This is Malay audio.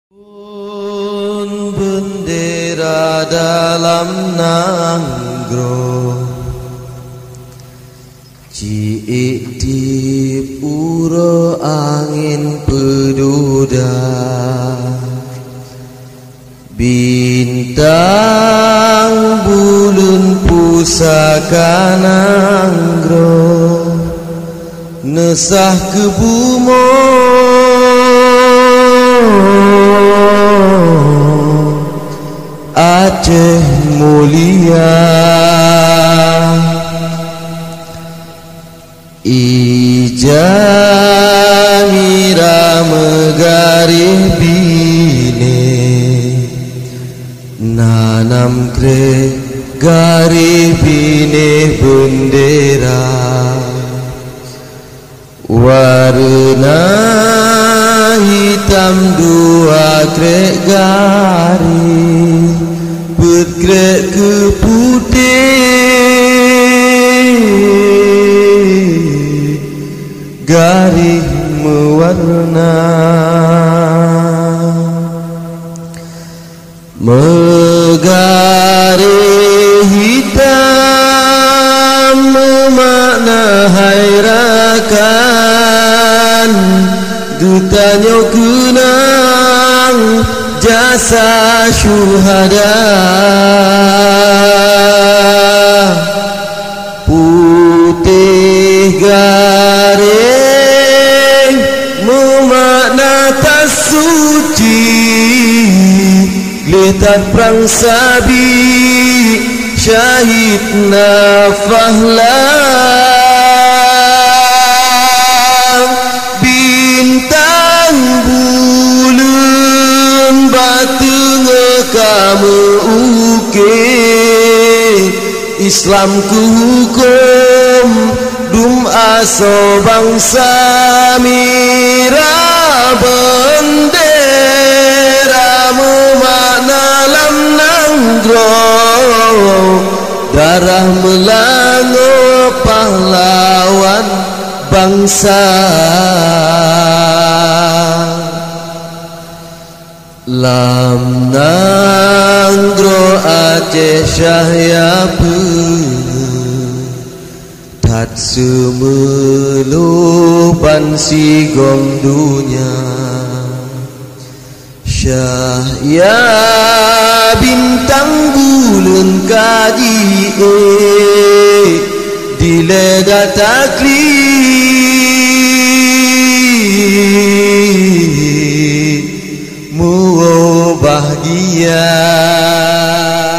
Bendera dalam nanggro ciik di pura angin peduda bintang bulan pusaka nanggro nesah ke bumo Aceh mulia Ijamira megarih bine nanam kre garih bine bendera warna hitam dua krek garis berkrek ke putih garis mewarna megarih hitam memakna hairakan dutanyo kenang jasa syuhada putih garing memakna tas suci geletan perang sabi syahid nafahlah bintang bulan batu kamu uke Islam ku hukum dum aso bangsa mira bendera memakna lam nanggro darah melango pahlawan bangsa lam nanggro Aceh Syahyapu tat semeluh pansi gom dunia Syahya bintang bulan kaji dileda taklid bahagia